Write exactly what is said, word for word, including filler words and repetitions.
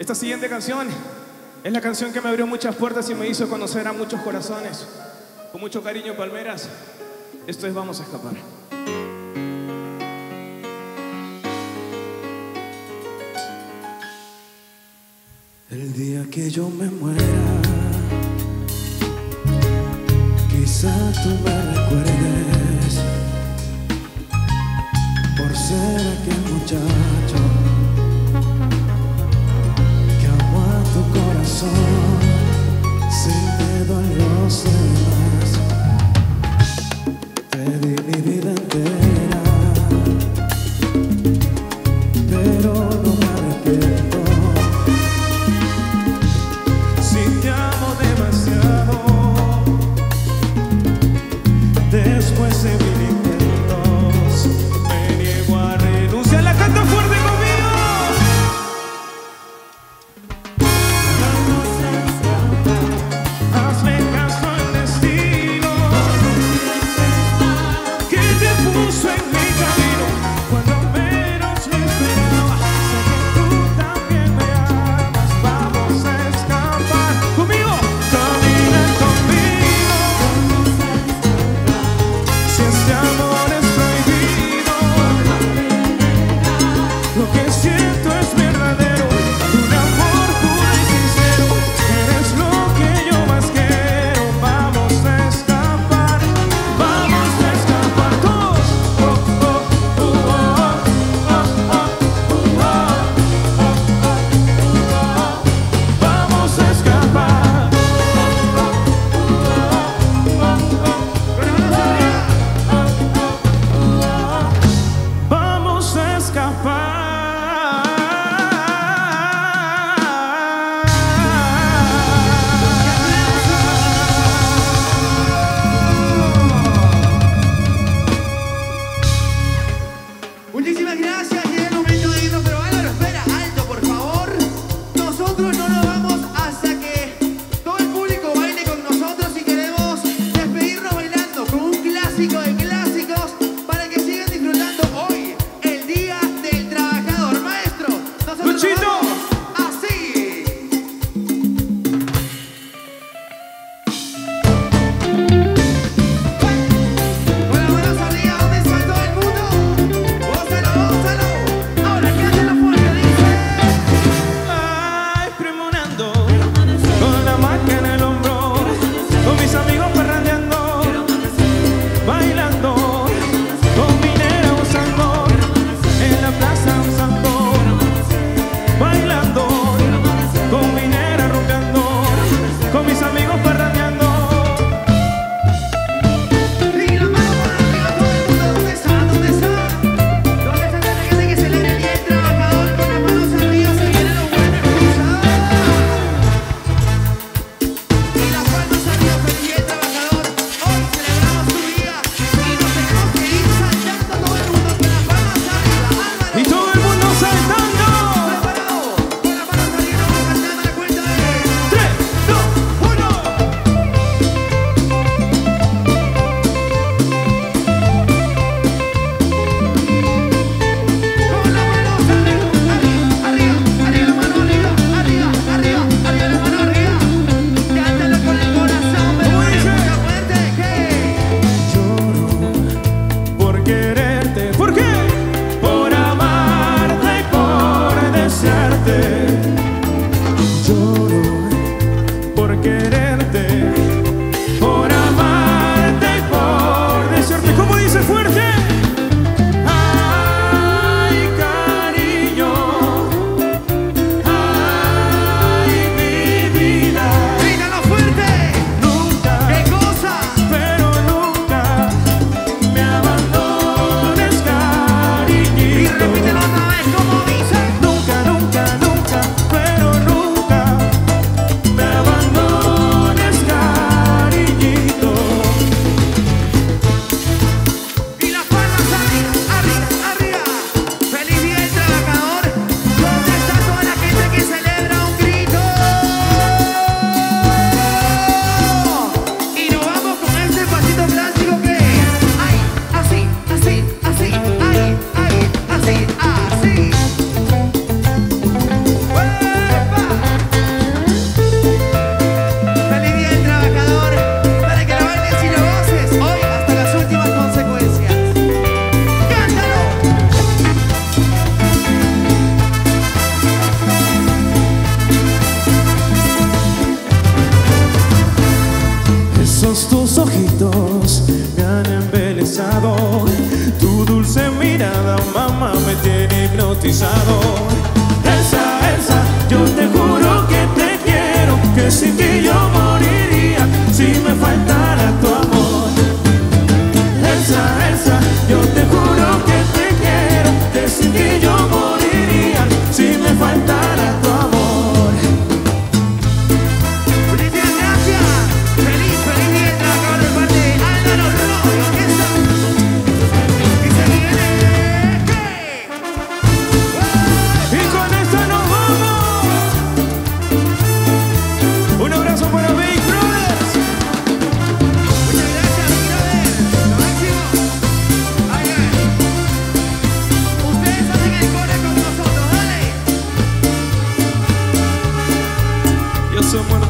Esta siguiente canción es la canción que me abrió muchas puertas y me hizo conocer a muchos corazones. Con mucho cariño, Palmeras. Esto es Vamos a Escapar. El día que yo me muera, quizá tú me recuerdes por ser aquel muchacho que amó a tu corazón sin miedo a los demás. Te di mi vida entera, pero no me arrepiento. Si te amo demasiado, después mantiene hipnotizado. Elsa, Elsa, yo te juro que te quiero, que sin ti yo moriría si me faltara tu amor. Elsa, Elsa, yo te juro que te quiero, que sin ti yo moriría si me faltara tu amor. Muchísimas gracias. Feliz, feliz día trabajador de parte de Álvaro Royo. Eso. Y se viene. ¿Qué? Y con esto nos vamos. Un abrazo para Big Brothers. Muchas gracias, mi brother. Lo máximo. Ay, ay. Ustedes hacen el core con nosotros, dale. Yo soy